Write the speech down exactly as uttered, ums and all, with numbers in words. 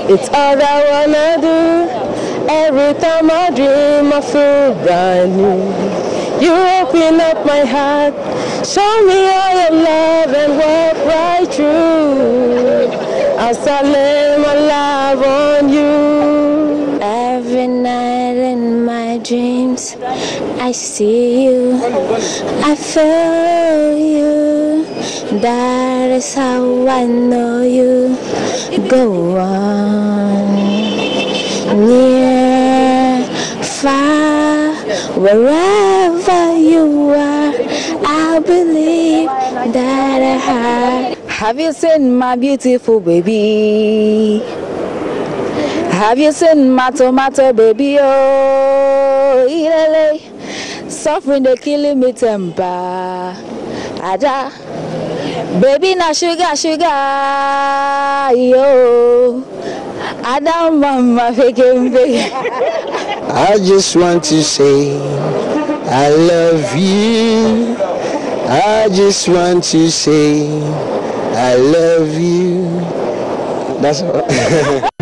It's all I wanna do. Every time I dream, I feel brand new. You open up my heart, show me all your love and walk right through. As I lay my love on you. Every night in my dreams, I see you, I feel you. That is how I know you. Go on, near, far, wherever you are, I believe that I have. Have you seen my beautiful baby? Have you seen my tomato baby? Oh, ilele, suffering they killing me temper. Ada, baby na sugar sugar yo. Ada mama faking big. I just want to say I love you. I just want to say I love you. That's all.